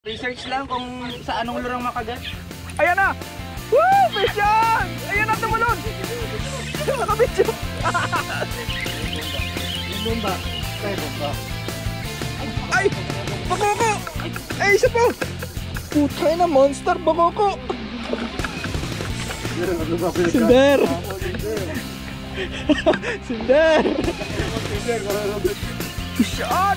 Research lang kung sa anong lurang makagat. Ayan na! Woo! Fish yan! Ayan na, tumalon! Nakabidyo! Yung bomba. Ay! Bakoko! Ay, isa po! Putay na, monster bakoko! Sinder! Sinder! Fish on!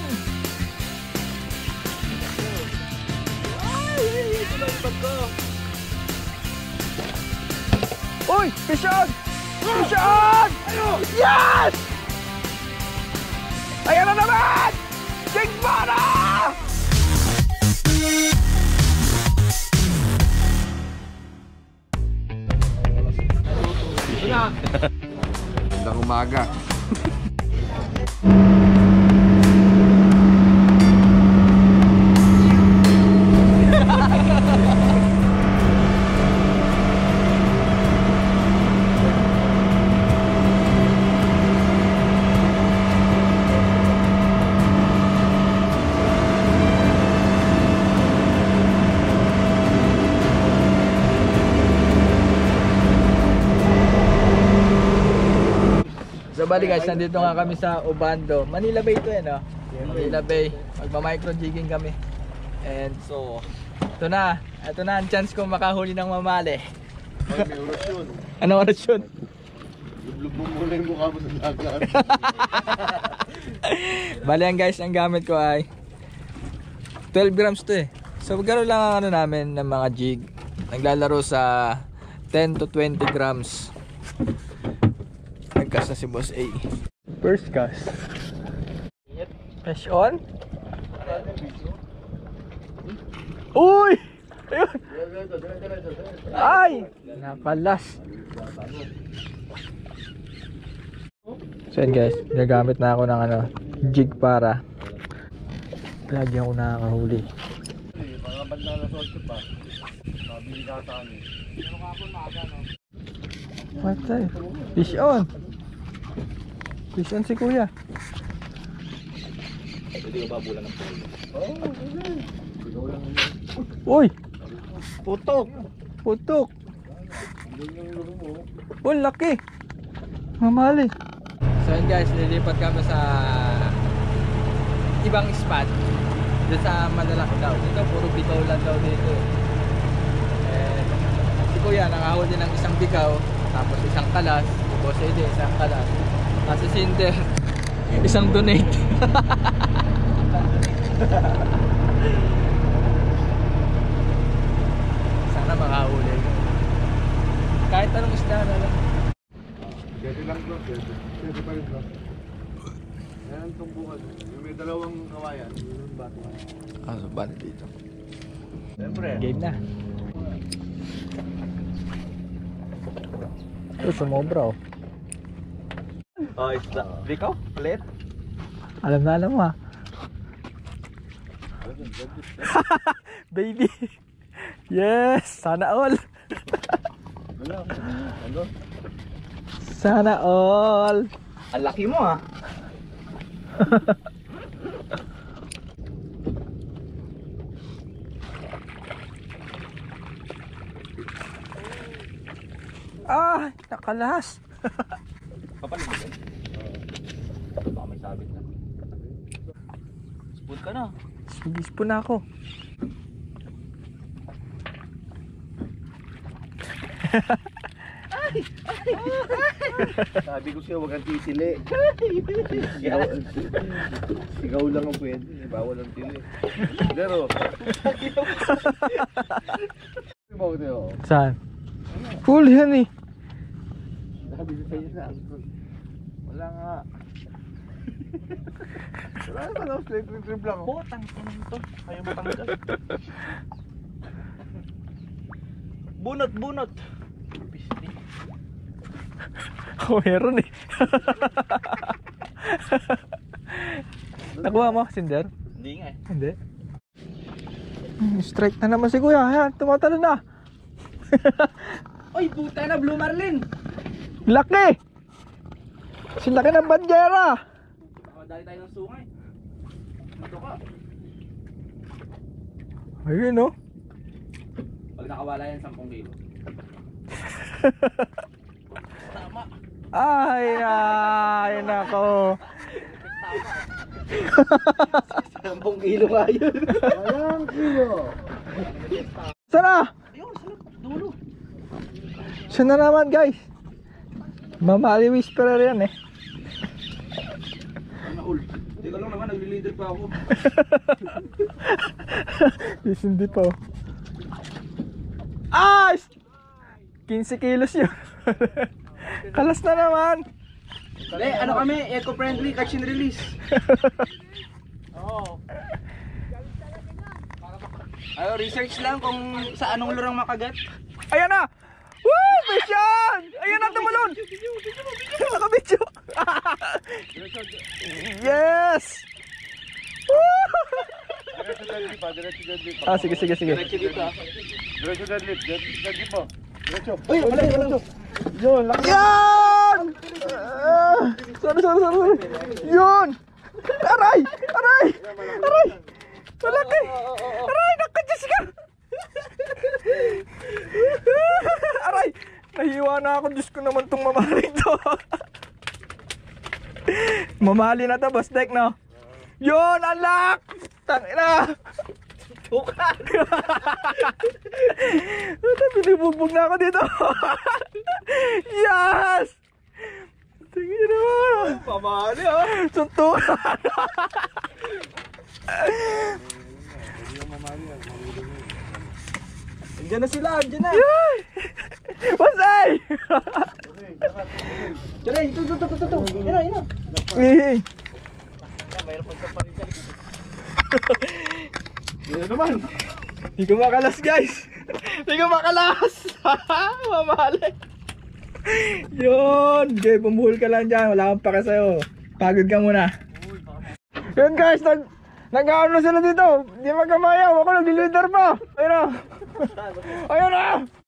Uy! Fish on! Fish on! Yes! Ayan na naman! Jig para! Magandang umaga. So bali guys, nandito nga kami sa Obando. Manila Bay to no? Manila Bay. Magma-micro jigging kami. And so, ito na ang chance ko makahuli ng mamali. Ay, may orasyon. Anong orasyon? Lublog mo muna yung mukha mo sa dagat. Bali yan guys, ang gamit ko ay 12 grams to eh. So gano'n lang ang ano namin ng mga jig. Naglalaro sa 10 to 20 grams. Nagcast na si Boss A. First cast. Fish on? Uy! Ayun! Ay! Nakalas. So yun guys, ginagamit na ako ng ano, jig para lagi ako nakakahuli. Mga banda na sa 8 pa. Mabili ka sa amin. Patay. Fish on. Fish on si kuya. Hindi ka ba bulan ng polo? Uy! Putok! Putok! Oh, laki! Mamali. So yun guys, nilipat kami sa ibang spot. Dito sa Malalaki daw. Dito puro bikaw lang daw dito. And si kuya nakahuli ng isang bikaw, tapos isang kalas, si Boss Ede isang kalas, tapos si Cinder isang donate. Sana makahuli. Kahit anong isda na lang. Pwede lang bro, pwede pa rin bro. Yan itong bukas. Yung may dalawang kawayan, yun yung bato. Ah, so bali dito. Siyempre. Game na. Ito sumobra oh. Oh, isda. Bikaw? Ulit? Alam mo ah. Baby. Yes, sana all. Ano? Sana all. Ang laki mo ah. Ah, nakalas. Papalit mo ba? Baka may sabit na. Spoon ka na. Sugis po na ako. Sabi ko siya, huwag kang tisili. Sigaw lang ang pwede. Bawal ang tili. Pero, Saan? Full yan eh. sabi ko sa'yo na. Wala nga. Wala nga, trip lang. Botang ko naman to. Ayaw matanggal. Bunot. Pisti. Oh, meron eh. Nakuha mo, Cinder? Hindi nga eh. Hindi. Strike na naman si kuya. Ayan, tumatalo na. Oy, puta na, Blue Marlin! Laki! Silaki ng bandyera! Dali tayo ng sungay. Ito ka. Ayun no. Pag nakawala yan 10 kilo. Ay nako. 10 kilo nga yun. Walang kilo. Sana? Ayun, sa dulo. Siya na naman guys. Mamali whisperer yan eh. Naul. Teka lang naman, nagli-leader pa ako. Yes, hindi pa. Ah! 15 kilos yun. Kalas na naman. Hindi, ano kami, eco-friendly catch and release. Oo. Ayo, research lang kung sa anong lurang makagat. Ayan na! Woo! Fish yan! Ayan na, tumalon! Nakabidyo! Yes! Woo! Diretso deadlift pa, diretso deadlift pa. Ah, sige. Diretso dito ah. Diretso deadlift, deadlift po. Diretso. Uy, wala. Yun, laki. Yan! Sorry. Yun! Aray! Malaki! Aray! Nakadiyos ka! Aray! Nahiwa na ako. Diyos ko naman itong mamahalin to. Mamahali na to, boss Dek, no? Yun! Unlock! Tangina! Bukan! Binibubog na ako dito. Yes! Tingin na. Pamahali ah. Suntukan. Hindi yung mamali yan, mamuli mo yun. Andiyan na sila, andiyan na. Basay! Tara, ito. Yan na. Eh, Mayroon pagka pa rin sa likod. Yan naman. Hindi ko makalas guys. Hindi ko makalas. Mamali. Yun. Okay, bumuhol ka lang dyan. Wala kang paka sa'yo. Pagod ka muna. Yun guys, nag-ano sila dito. Hindi magkamayaw. Ako nag-leader pa. Ayun na. Ayun na.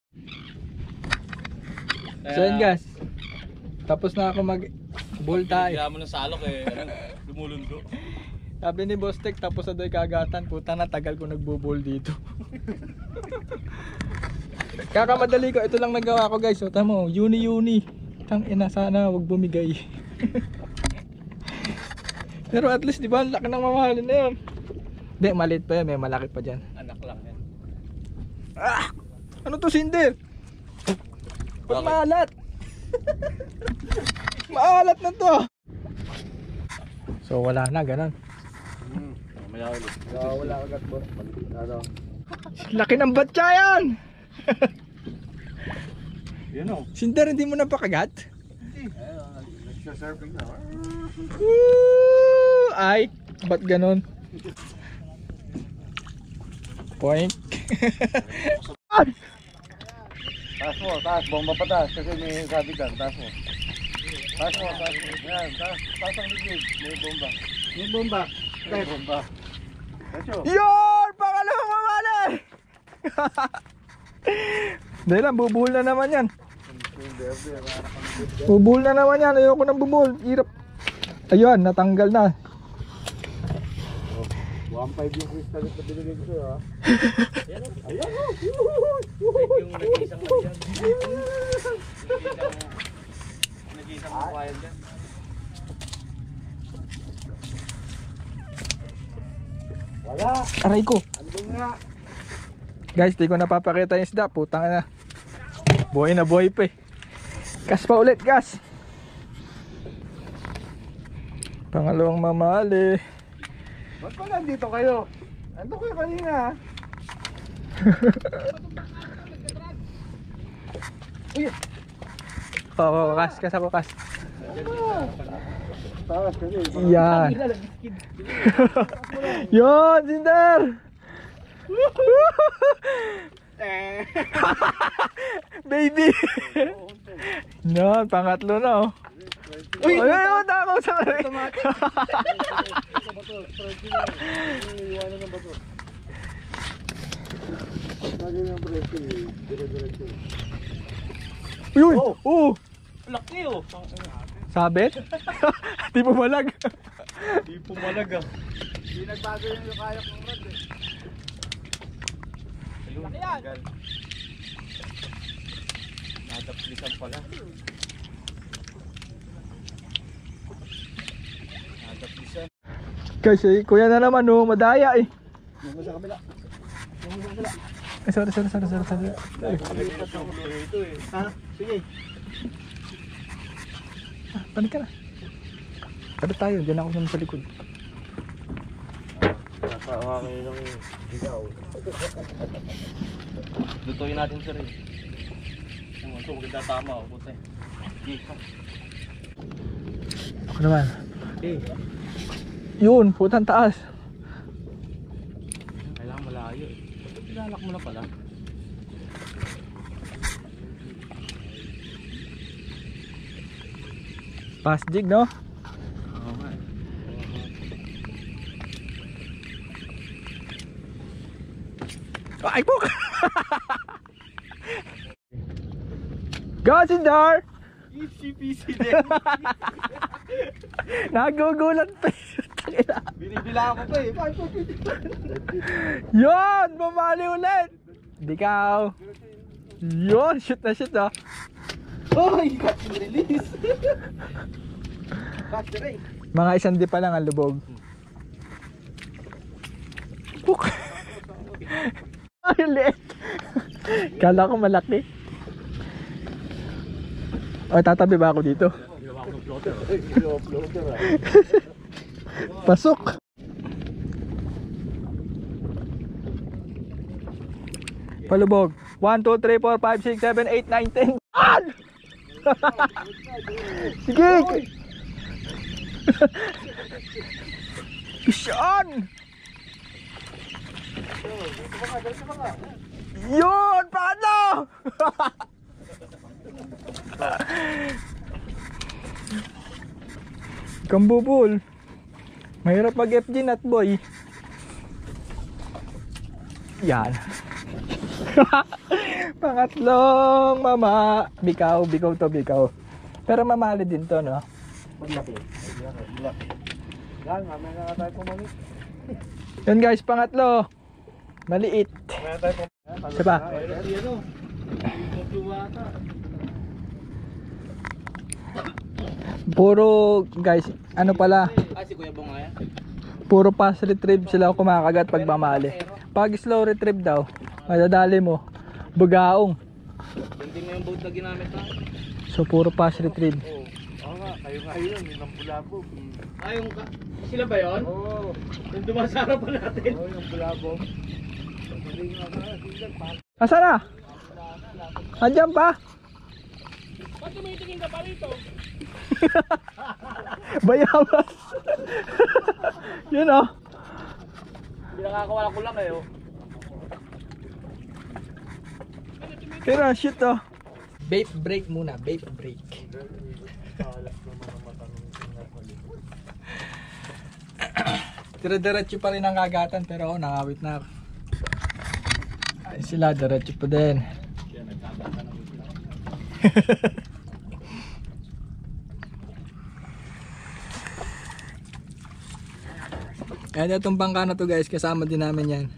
So yun guys. Tapos na ako mag-bull tayo. Kaya mo ng salok eh. Lumulundo. Sabi ni Boss Tek, tapos na do'y kagatan. Puta na, tagal ko nagbo-bull dito. Kakamadali ko, ito lang nagawa ko guys. So tamo, Uni. Tangina, sana wag bumigay. Pero at least di ba, ang laki ng mamahalin na yun. Hindi, maliit pa yan, may malaki pa dyan. Anak lang yan. Ah! Ano to, Cinder? Ba't Bakit? maalat? Maalat na to. So wala na, ganun. Mamaya ulit. Wala agad boss. Ano? Laki ng batya yan! Yun o. Cinder, hindi mo na pakagat? Nagsasurfing na. Woo! Ay, ba't ganun? Point. Taas mo, taas. Bomba pa taas. Kasi may sabitan. Taas mo. Taas mo. Yan, taas. Taas ang ligid. May bomba. May bomba. May bomba. Tacho. Yun! Pangalawang mamali! Dahil lang, bubuhol na naman yan. Bubuhol na naman yan. Ayoko nang bubuhol. Hirap. Ayun, natanggal na. 1.5 yung crystal na binigay ko sa'yo ha. Ayan o! Yung nag-iisang mo dyan. Nag-iisang mo kaya dyan. Wala! Aray ko. Andun nga! Guys, di ko napapakita yung isda. Putang na. Buhay na buhay pa eh. Gas pa ulit, gas. Pangalawang mamali. Ba't pa nandito kayo? Ando kayo kanina ha? Oo, kas ako, kas. Taas kasi. Yan. Yun, Cinder. Baby. Yan, pangatlo na oh. Uy, ayun, takaw sa rin. Iwanan ng bato. Lagi ng presko eh. Dire-diretso. Yun, oh. Laki oh. Sabit? Di pumalag. Di pumalag ah. Hindi nagbago yung kayak ng rod eh. Yun, tagal. Nadaplisan pala. Nadaplisan. Guys, kuya na naman oh, madaya eh. Yung sa kabila. Ay, sorry. Ito eh. Ha? Sige. Panik ka na. Kada tayo, dyan ako naman sa likod. Nakawa kayo ng bigaw. Lutuin natin sir eh. Ito, maganda tama o puti. Ako naman. Okay. Yun, putang taas. Kailangan malayo eh. Pinalak mo na pala. Fast jig, no? Oo nga eh. Ay, puk! Gas in there! Easy peasy din. Nagugulat pa yun. Binibilangan ko pa eh. Yun! Bumali ulit! Dikaw! Yun! Shoot na shoot oh! Ay, catch and release. Catch the ray. Mga isang di pa lang ang lubog. Puk! Ay, liit! Kala ko malaki. O, tatabi ba ako dito? Ginawa ko ng floater. Floater ah. Pasok! Palubog. 1, 2, 3, 4, 5, 6, 7, 8, 9, 10. Ah! Sige! Isyan! Yun! Paano? Kambubul. Mahirap mag-FG nut boy. Yan. Pangatlong mama. Bikaw to bikaw. Pero mamali din to, no? Paglaki. Yan, mamaya na tayo pumamit. Yan guys, pangatlo. Maliit. Mamaya tayo pumamit. Isa pa. Puro guys, ano pala? Ah, si Kuya Bong nga yan. Puro fast retrieve sila kumakagat pag mamali. Pag slow retrieve daw, madadali mo. Bugaong. Hindi mo yung boat na ginamit ha? So puro fast retrieve. Oo nga, kayo nga yun, yung bulabog. Ah, yung sila ba yun? Oo. Yung dumasara pa natin. Oo, yung bulabog. Asa na? Andiyan pa? Ba't tumitingin ka pa rito? Bayabas. Yun oh. Hindi nakakawala ko lang kayo. Pero shit oh. Vape break muna, vape break. Dire-diretso pa rin ang kagatan pero ako nakawit na ako. Ay, sila diretso pa din. Ayan, itong bangka na to guys, kasama din namin yan.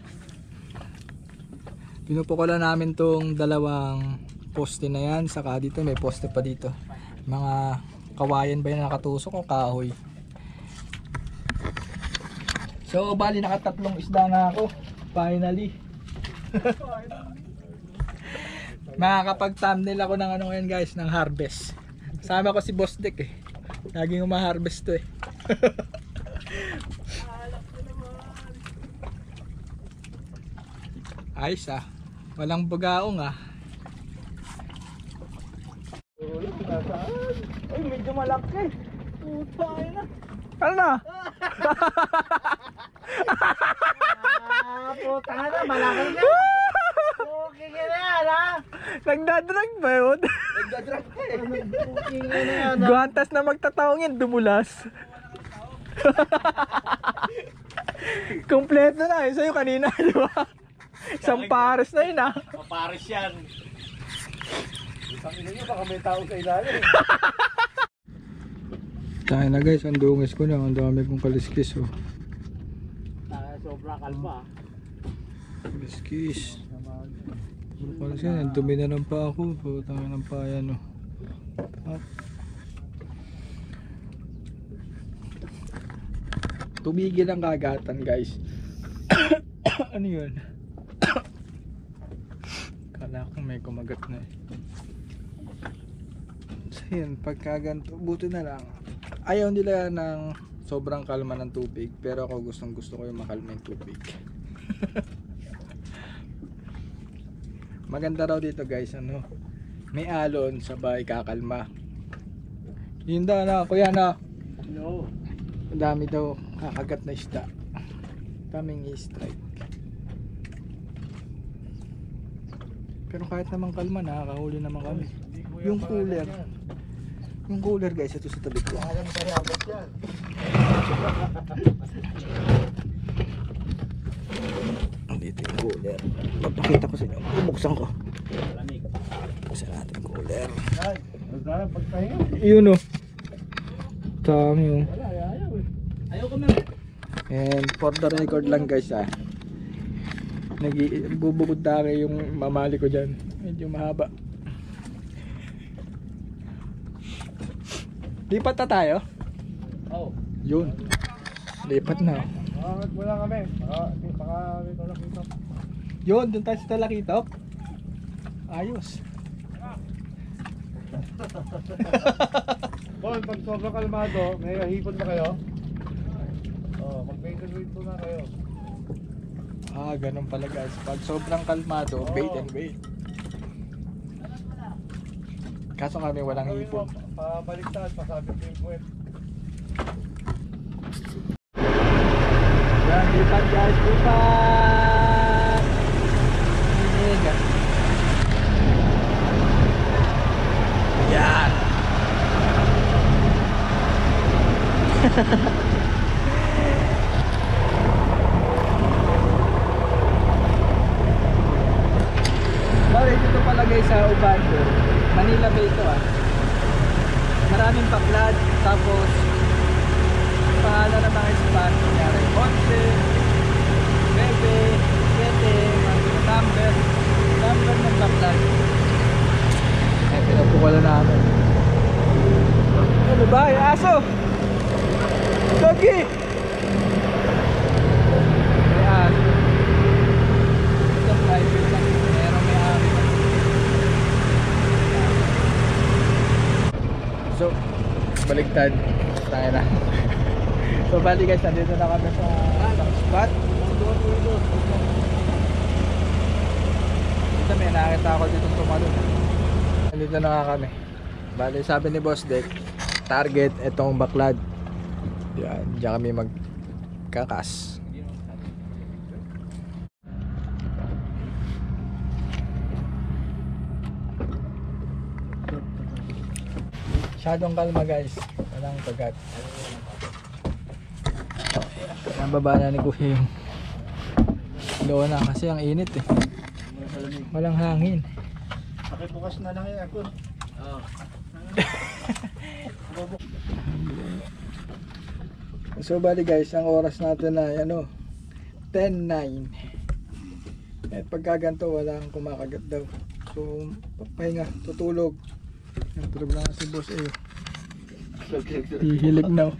Pinupukulan namin tong dalawang poste na yan, saka dito may poste pa dito. Mga kawayan ba yan nakatusok o kahoy? So bali nakatatlong isda na ako, finally. Makakapag-thumbnail ako ng ano ngayon guys, ng harvest. Kasama ko si Boss Dick eh. Laging umaharvest to eh. Ayos ah. Walang bugaong ah. Ay, medyo malaki. Puta, ayun na. Ano na? Ah, puta na, malaki na. Okay ka na yan, ha? Nagdadrag ba yun? Nagdadrag ka eh. Okay ka na yan, ha? Guantas na magtataongin, dumulas. Kompleto na eh. Sa'yo kanina, di ba? Isang pares na yun ah. Maparis yan. Isang ina nyo, baka may tao sa ilalim. Tayo na guys, ang dungis ko na. Ang dami kong kaliskis oh. Sobra kalpa. Kiss. Puro kasi yan. Dumi na ng pa ako. Putang ng pa yan. Oh. Ah. Tumigil ang kagatan guys. Ano yun? Kala ko may kumagat na eh. So yun, pagka ganito, buti na lang. Ayaw nila ng sobrang kalma ng tubig, pero ako gustong gusto ko yung makalma yung tubig. Maganda raw dito guys, ano, may alon sabay kakalma. Yun daw na, kuya na. No. Ang dami daw kakagat na isda. Kaming i-strike. Pero kahit naman kalma, nakakahuli naman kami. Yung cooler. Yung cooler guys, ito sa tabi ko. Alam mo kaya abot yan. Dito yung cooler. Papakita ko sa inyo. Bubuksan ko. Buksan natin yung cooler. Ay, wala pagtahinga. Yun o. Dami o. Wala, ayaw eh. Ayaw ko na. And for the record lang guys nagbubukod tayo yung mamali ko dyan. Medyo mahaba. Lipat na tayo? Oo. Yun. Lipat na. Wala kami. Baka ito lang ito. Yun, dun tayo sa Talakitok. Ayos. Bon, pag sobrang kalmado, may hipon ba kayo? Mag-bait and wait po na kayo. Ganun pala guys. Pag sobrang kalmado, bait and wait. Kaso kami walang hipon. Pabaliktad, pasabit ko yung puwet. Yan, lipat guys, lipat! Yan! Bawal dito pala guys sa Ubando. Manila Bay ito Maraming paklad, tapos pangalan ng mga spot nangyari 11, 7, number ng paklad. Pinapukalan namin. Ano ba? Aso! Doggy! May aso. Ito private lang. Meron may ari. So, baligtad. Tayo na. So, bali guys, nandito na kami sa spot. Dito may nakita ako dito tumalon. Nandito na nga kami. Bali, sabi ni Boss Deck, target itong baklad. Yan, diyan kami magkakas. Masyadong kalma guys. Walang kagat. Nababa na ni Kuya yung loa na kasi ang init eh. Walang hangin. Pakibukas na lang yung aircon. Oo. So bali guys, ang oras natin ay 10:09. At pagka ganito walang kumakagat daw. So pahinga, tutulog. Tulog lang si Boss hihilig na.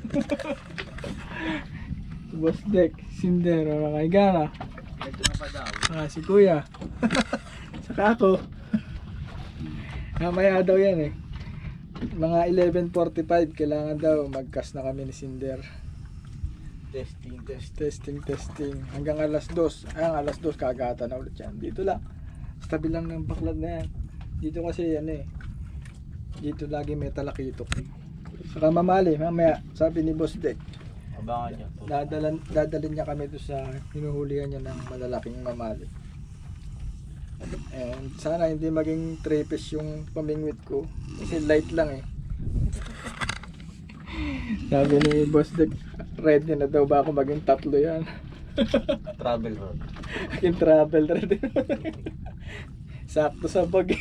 Boss Deck, Cinder, kaiga na. Ito na pa daw. Si Kuya. Saka ako. Mamaya daw yan Mga 11:45 kailangan daw magkas na kami ni Cinder. Testing. Hanggang alas 2. Alas 2 kagatan na ulit yan. Dito lang. Sa tabi lang ng baklad na yan. Dito kasi dito lagi may talakitok. Saka mamali, mamaya sabi ni Boss Deck. Abangan niya. Dadalhin niya kami doon sa hinuhulihan niya ng malalaking mamali. And sana hindi maging trepes yung pamingwit ko. Kasi light lang Sabi ni Boss Deck, ready na daw ba ako maging tatlo yan. Travel road. Yung travel ready. Sakto sa bag.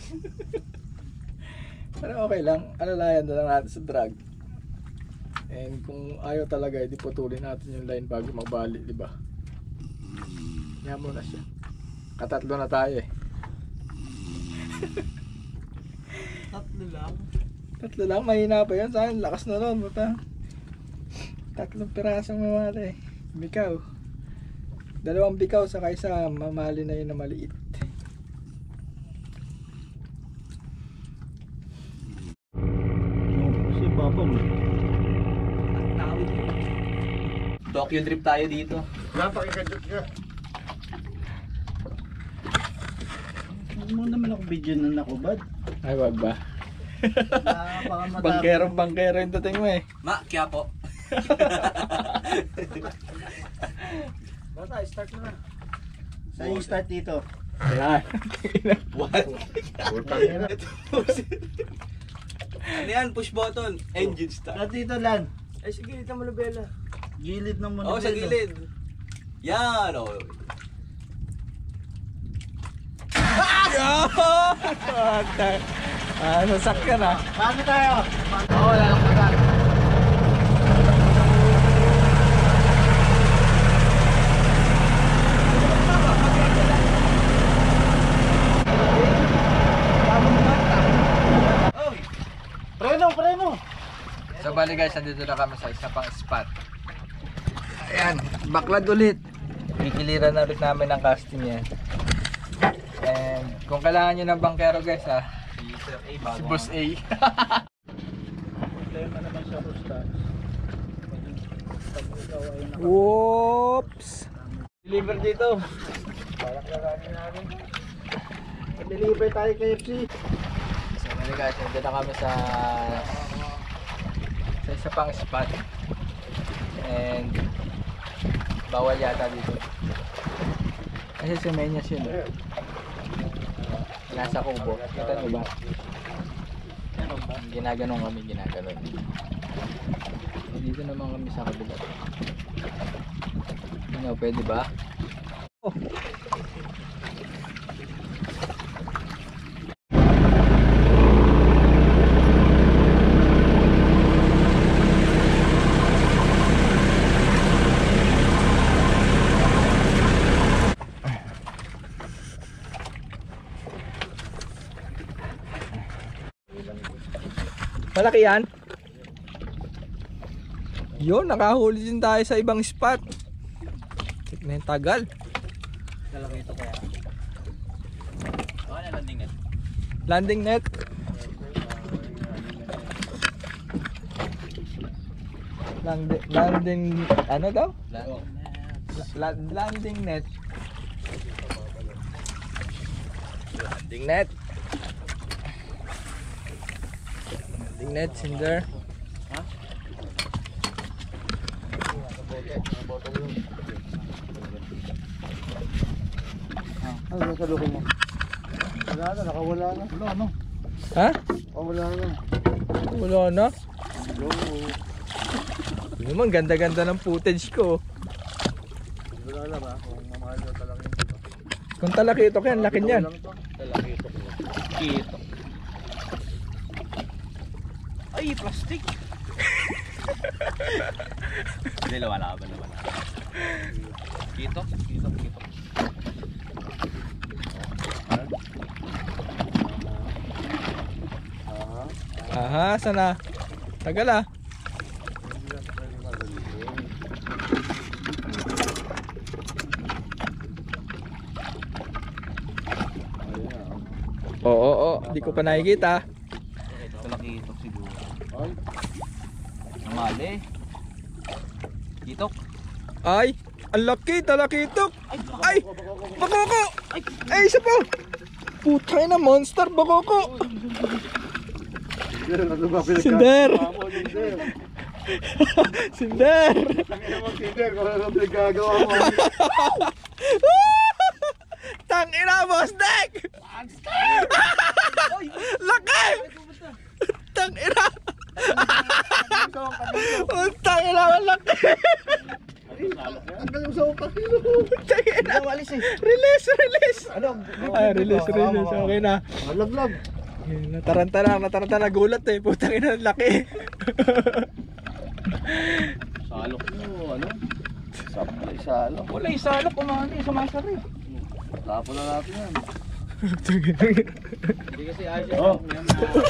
Pero okay lang, alalayan na lang natin sa drag. And kung ayaw talaga, edi putulin natin yung line bago magbali, di ba? Yan muna siya. Katatlo na tayo eh. Tatlo lang, mahina pa yan. Saan? Lakas na nun, buta. 3 pirasong mamali. Bikaw. 2 bikaw sa kaysa mamali na yun na maliit. Si Papa mo. Tokyo trip tayo dito. Napakikadot ka. Huwag mo naman ako video na nakubad. Ay, wag ba? Baka matapos. Bangkero yung dating mo eh. Ma, kaya po. Bata, start na. Saan yung start dito? Ayan. What? Putang ina. Ano yan? Push button. Engine start. Start dito lan. Ay, sige, dito mo Bella. Gilid ng Oo, sa gilid. Yan, o. Nasakyan ah. Paano tayo? Oo, wala lang kagat. Preno! So bali guys, nandito na kami sa isa pang spot. Ayan, baklad ulit. Kikiliran na ulit namin ang casting yan. And kung kailangan nyo ng bangkero guys ha, si Boss A. Problema naman sa Rusta. Pag ikaw ay Whoops! deliver dito. Balak na namin. Deliver tayo kay FC. So bali guys, nandito na kami sa isa pang spot. And bawal yata dito. Kasi sa Menyas yun eh. Nasa kubo. Kita nyo ba? Ginaganon kami, ginaganon. Dito naman kami sa kabila. Ano, pwede ba? Oh. Malaki yan. Yun, nakahuli din tayo sa ibang spot. Tignan yung tagal. Lalaki ito kaya. Ano, landing net? Landing net. Landing, ano daw? Landing net. Landing net. Landing net, cinder. Ano sa loob mo? Wala na, nakawala na. Wala no. Ha? Oh, wala na. Wala na. Go. Yun naman, ganda-ganda ng footage ko. Wala na ba? Kung mamahal na talaga ito. Kung talakito ko yan, laki niyan. Talaki ito. Kito. Ay, plastic. Hindi, wala. Kito. Aha, sana. Tagal ah. Oo, di ko pa nakikita. Talakitok siguro. Namali. Kitok. Ay, ang laki, talakitok. Ay, bakoko. Ay, isa pa. Putay na monster, bakoko. Sinder. Sinder. Tangina, boss deck. Laki. Tangina. Tangina, laki. Ang galing sa utak. Tangina. Release. Ay, release. Okay na. Malaglag. Nataranta na gulat eh. Putang ina, laki. Salok mo, ano? Sablay sa alo. Wala isa lang kumani sa masari. Tapon na natin yan. Hindi kasi ayos Oh. yan.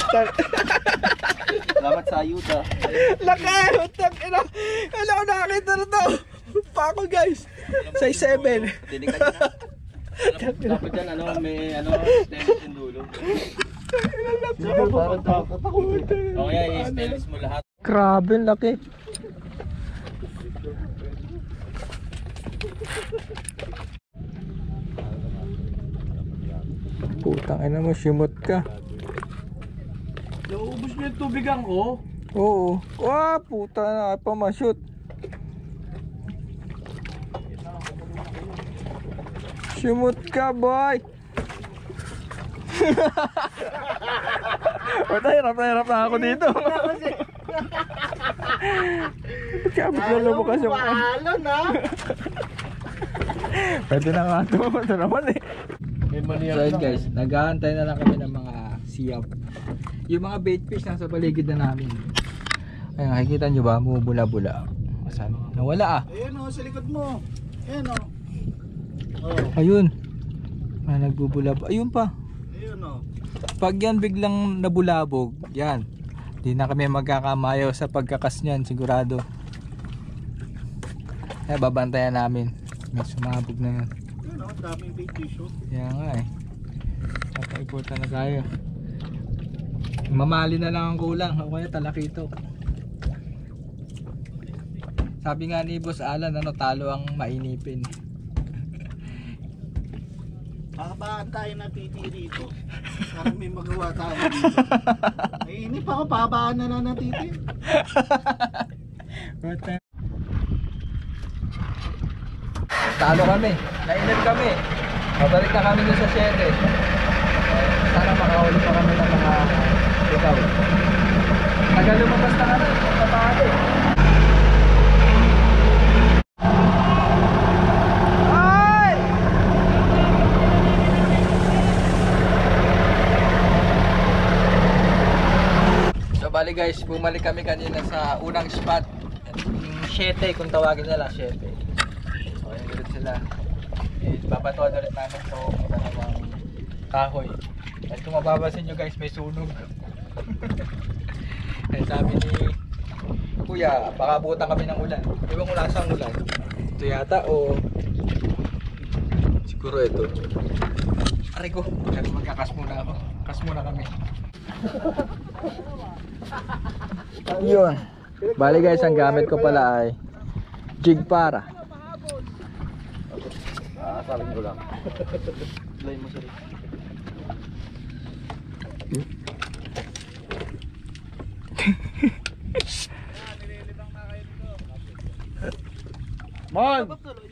Salamat sa ayuda. Laki! Utang ina! Wala ko nakakita na to! Pako guys! Size 7. Tinig ka dyan ha. Dapat dyan may stainless yung dulo. Parang takot ako. O kaya i-stainless mo lahat. Grabe, laki. Putang ina mo, simot ka. Naubos mo yung tubigan ko. Oo. Wah, puta na pa ma-shoot. Simot ka, boy. Wala, hirap na ako dito. Pagkabigyan mo kasi yung Palo na. pwede na nga ito. Ito naman eh. So yun guys, nag-aantay na lang kami ng mga siyap. Yung mga bait fish nasa paligid na namin. Ayun, nakikita nyo ba? Bumubula-bula. Saan? Nawala ah. Ayun o, sa likod mo. Ayun o. Ayun. Ah, nagbubulab. Ayun pa. Ayun o. Pag yan biglang nabulabog, yan. Di na kami magkakamayo sa pagkakas niyan, sigurado. Kaya babantayan namin. May sumabog na yan. Ayun o, daming bait fish o. Kaya nga eh. Papaikutan na tayo. Mamali na lang ang kulang. O kaya talakito. Sabi nga ni Boss Alan, talo ang mainipin. Pahabaan tayo ng titi dito. Parang may magawa tayo dito. Ay, hindi pa ako pahabaan na ng titi. Talo kami. Nainip kami. Pabalik na kami dun sa 7. Sana makahuli pa kami ng mga ikaw. Tagal lumabas na kami. Kapahali. Bali guys, bumalik kami kanina sa unang spot. Yung 7 kung tawagin nila, 7. So ayun ulit sila. Babatuan ulit namin itong dalawang kahoy. At kung mababasin nyo guys, may sunog. Kaya sabi ni Kuya, baka butan kami ng ulan. Ewan ko lasang ulan. Ito yata o siguro ito. Aray ko, magkakas muna ako. Kas muna kami. Yun. Bali guys, ang gamit ko pala ay jig para. Saling ko lang. Play mo sir. Mon!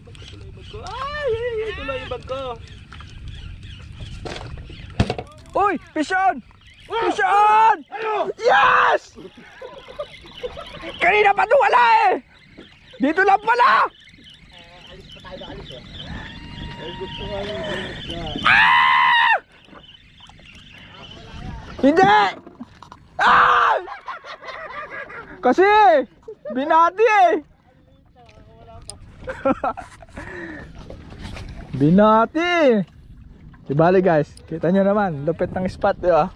Uy! Fish on! Fish on! Yes! Kanina pa ito wala eh! Dito lang pala! Ah! Hindi! Ah! Kasi binati eh! Binati! Di bali guys, kita nyo naman, lupit ng spot, di ba?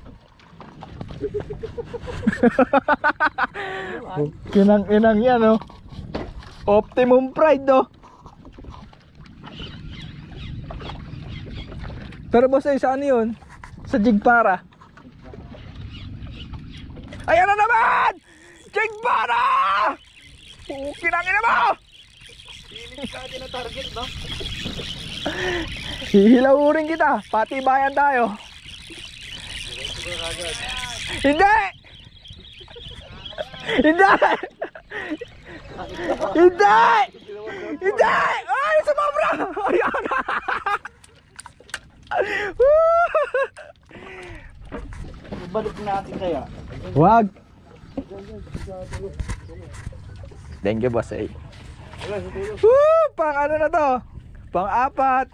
Kinang-inang yan, oh. Optimum Pride, oh. Pero boss, ay saan yun? Sa jig para. Ayan na naman! Jig para! Kinang-ina mo! Pilit ka din na target, no? Hihilaw rin kita, pati bayan tayo. Hindi! Hindi! Hindi! Hindi! Ay, sumabra! Ayan! Balik natin kaya. Wag! Thank you, boss. Eh. Pang ano na to? Pang 4.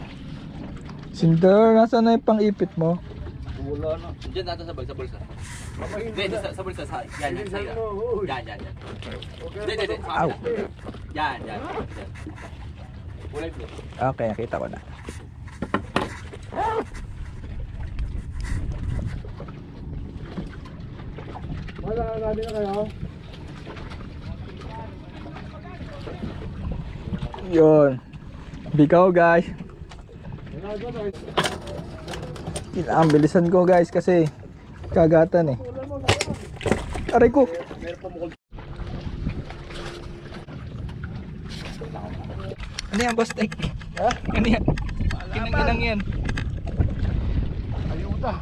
Cinder, nasa na yung pang ipit mo? Wala na. Diyan natin sa bulsa. Hindi, sa bulsa. Yan, sa'yo. Yan. Hindi. Aw. Yan. Kulay blue. Okay, nakita ko na. Wala na kayo. Yun. Bikaw guys. Kailangan bilisan ko guys kasi kagatan eh. Aray ko. Ano yan boss? Ha? Ano yan? Kinang yan. Ayuda.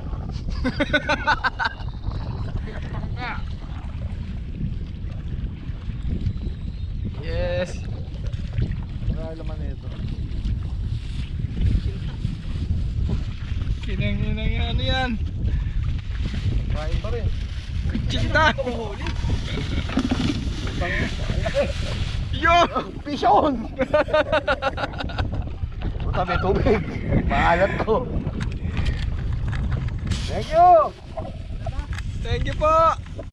Yes. Wala laman nito. Kinang yan. Ano yan? Kain pa rin. Chinta. Yo! Pishon! Puta, may tubig. Maalat to. Thank you! Thank you po.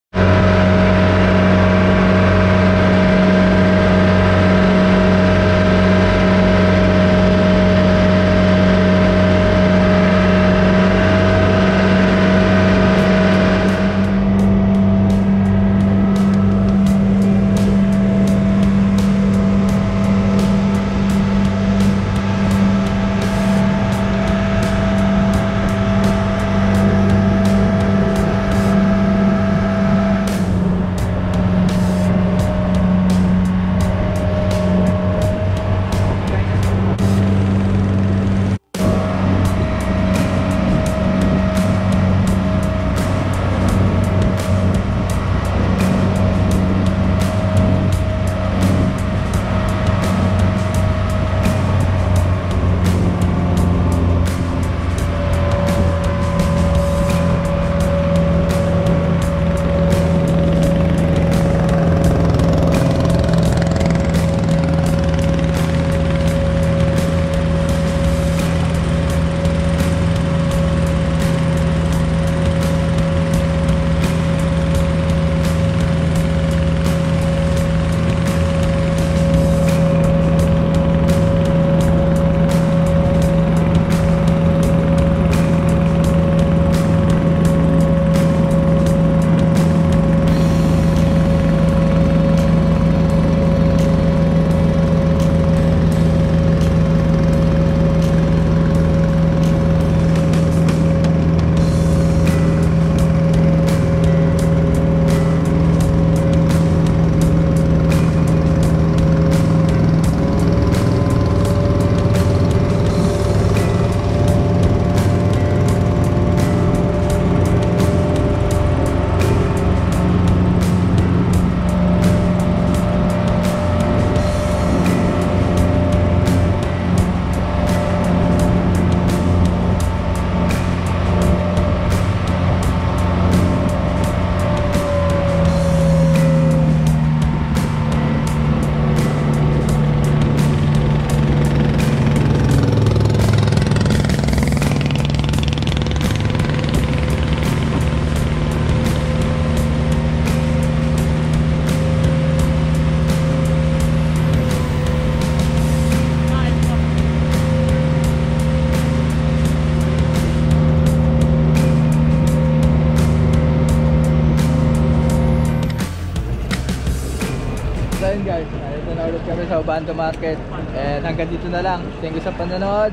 Guys, ito na ulit kami sa Obando Market and hanggang dito na lang. Thank you sa panonood.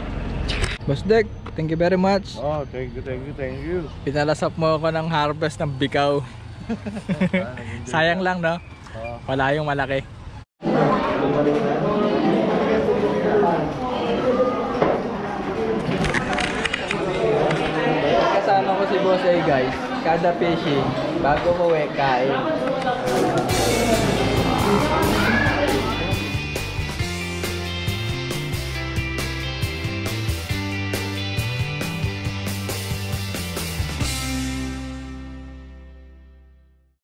Boss Dek, thank you very much. Oh, thank you. Pinalasap mo ako ng harvest ng bikaw. Sayang lang, no? Wala yung malaki. Kasama ko si Boss A guys. Kada fishing, bago ko kain.